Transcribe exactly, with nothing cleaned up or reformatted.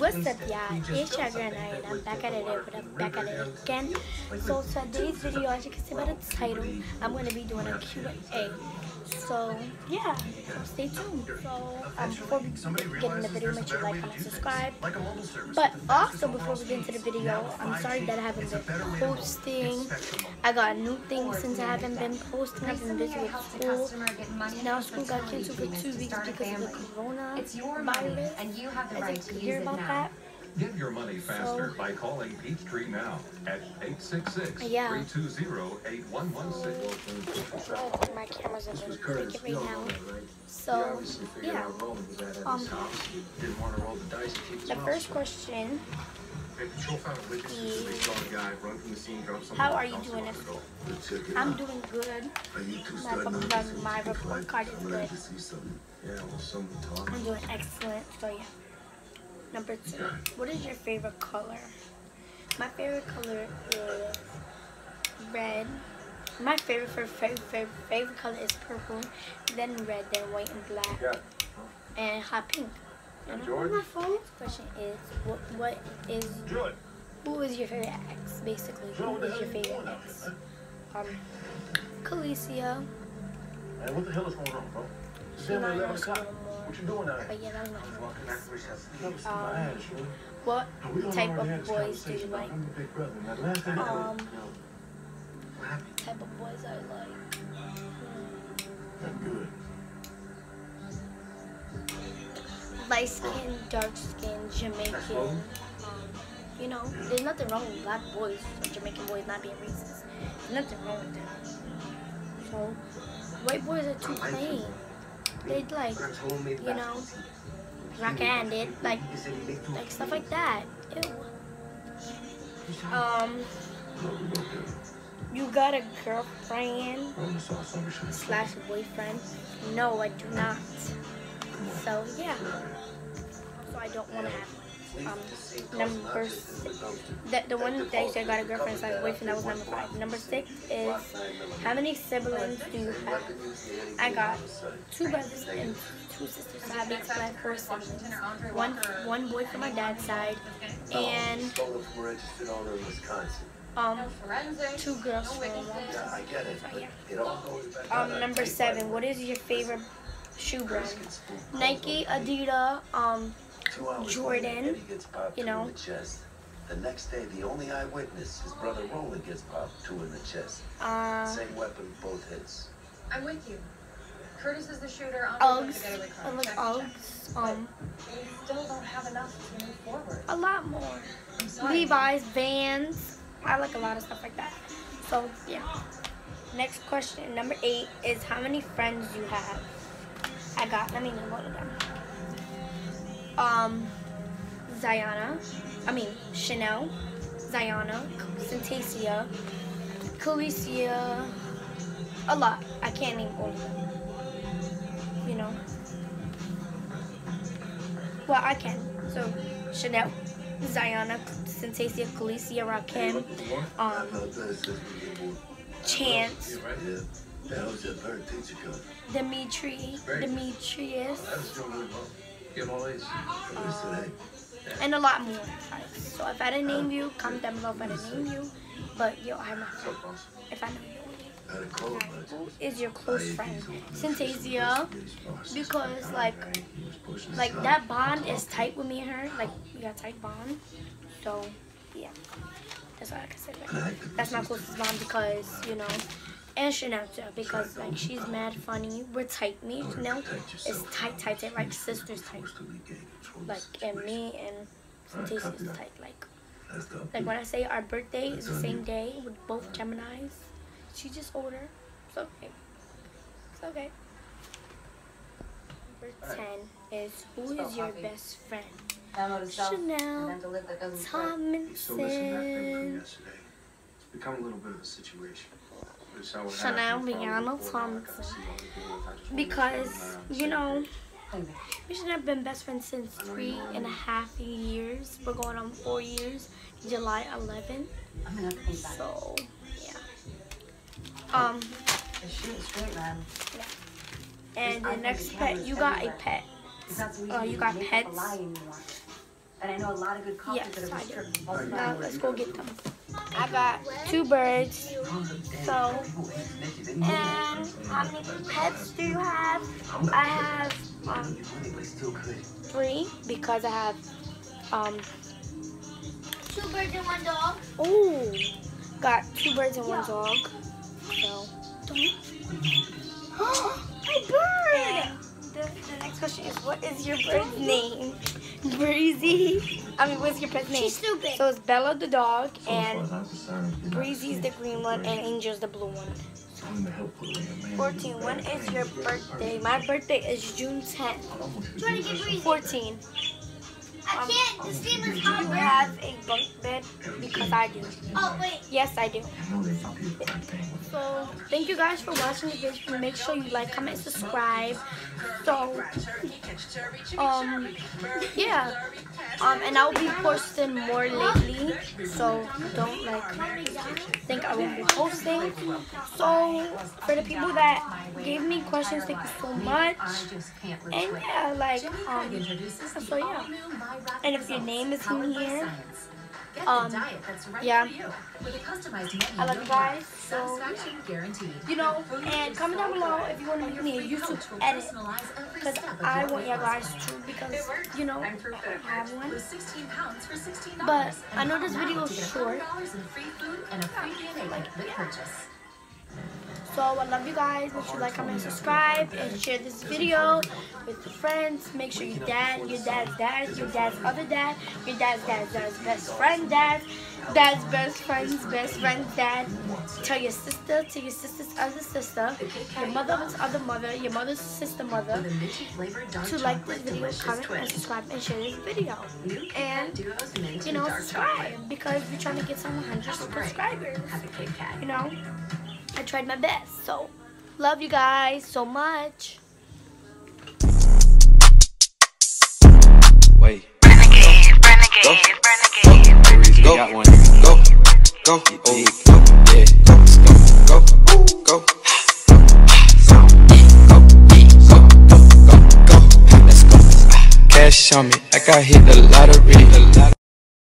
What's up, y'all? It's your girl Naya, and I'm back at it but I'm back at it again. So today's video, as you can see by the title, I'm going to be doing a Q and A. So yeah, so stay tuned. So um, before we get in the video, make sure you like, comment, subscribe. But also before we get into the video, I'm sorry that I haven't been posting. I got new things since I haven't been posting. I've been busy with school. Now school got canceled for two weeks because of the corona virus. And you have the As right you to can use hear it about now. that. Get your money faster So, by calling Peachtree now at eight six six, yeah. three two zero, eight one one six. So, my camera's in the take it right now. So, yeah. Um, the first question is, how are you doing at school? I'm doing good. My, my, my report card is good. I'm doing excellent. So, yeah. Number two, what is your favorite color? My favorite color is red. My favorite favorite favorite, favorite color is purple, then red, then white and black, and hot pink. You know? My next question is, what what is who is your favorite ex? Basically, who is your favorite ex? Um, Khaleesiya. Hey, what the hell is going on, bro? It's eleven o'clock. What you doing out here? But yeah, that was my favorite. Um, Um, what type of boys do you like? Um, type of boys I like. I'm good. Light skin, dark skin, Jamaican. Um, you know, there's nothing wrong with black boys or Jamaican boys not being racist. There's nothing wrong with that. So, white boys are too plain. They like, you know, rock-handed, like, like stuff like that. Ew. Um, you got a girlfriend slash boyfriend? No, I do not. So yeah. So I don't want to have um number six. The the one that you said got a girlfriend slash boyfriend, that was number five. Number six is, how many siblings do you have? I got two brothers and two sisters. So I have basically like four siblings. One one boy from my dad's side, and um two girls from my mom's side. So yeah. Um number seven. What is your favorite shoe brand? Nike, Adidas, um, Jordan, you know. The next day, the only eyewitness, his brother Roland, gets popped two in the chest. Uh, Same weapon, both hits. I'm with you. Curtis is the shooter. I'm Uggs, the getaway I car. like Check, Uggs, um, check. We still don't have enough to move forward. a lot more. I'm sorry. Levi's, Vans, I like a lot of stuff like that. So, yeah. Next question, number eight, is how many friends you have? I got, let me name one of them. Um, Zayana, I mean, Chanel, Zayana, Syntasia, Khaleesiya, a lot. I can't name all of them. You know? Well, I can. So, Chanel, Zayana, Syntasia, Khaleesiya, Rakim, um, Chance, Dimitri, Demetrius, um, and a lot more. So if I didn't name you, comment down below if I didn't name you. But yo, I'm not if I know you. Who is your close friend? Syntasia, because like, like that bond is tight with me and her. Like we got a tight bond. So yeah, that's all I can say. Right? That's my closest bond because you know. And Chanel too, because like she's mad funny. We're tight. Me and Chanel is tight, tight, tight, like sisters tight. Like and me and Syntasia is tight. Like, like when I say our birthday is the same day with both Geminis. She's just older. It's okay. It's okay. Number ten is, who is your best friend? Chanel Tomlinson. So listen, that thing from yesterday, it's become a little bit of a situation. Chanel Rihanna Tomlinson. Because, you know, we should have been best friends since three and a half years. We're going on four years, July eleventh. So, yeah. Um, yeah. And the next pet, you got a pet. Uh, you got pets. And I know a lot of good coffee Yes, that are I do. stripped all the Now time. let's go get them. I got two birds. So, and how many pets do you have? I have um three because I have um Two birds and one dog. oh got two birds and one dog. So my bird. And the, the next question is, what is your bird's name? Breezy. I mean, what's your pet's name? She's stupid. So it's Bella the dog, and Breezy's the green one, and Angel's the blue one. fourteen. When is your birthday? My birthday is June tenth. Trying to get Breezy. fourteen. I can't. The steamer's Do you hungry. have a bunk bed? Because I do. Oh, wait. Yes, I do. So, thank you guys for watching the video. Make sure you like, comment, subscribe. So, um, yeah. Um, and I'll be posting more lately. So, don't, like, think I won't be posting. So, for the people that gave me questions, thank you so much. And, yeah, like, um, so, yeah. And if your name is in here, um, yeah, I love you guys, so, you know, and comment down below if you want to make me a YouTube edit, because I want you guys to, because, you know, I don't have one, but I know this video is short, like, yeah. So I love you guys. Make sure you like, comment, subscribe, and share this video with your friends. Make sure your dad, your dad's dad, your dad's other dad, your dad's dad's, dad's best friend dad, dad's best friend's best friend's dad. Tell your sister, to your sister's other sister, your mother's other mother, your mother's sister mother, to like this video, comment, and subscribe, and share this video. And, you know, subscribe, because we're trying to get some one hundred subscribers. You know? I tried my best, so love you guys so much. Wait. Renegade, renegade, renegade. Go, got one. Go, go, oh, go, yeah, go, go, go, go, go, go, go, go, go. Let's go. Cash on me, like I hit the lottery.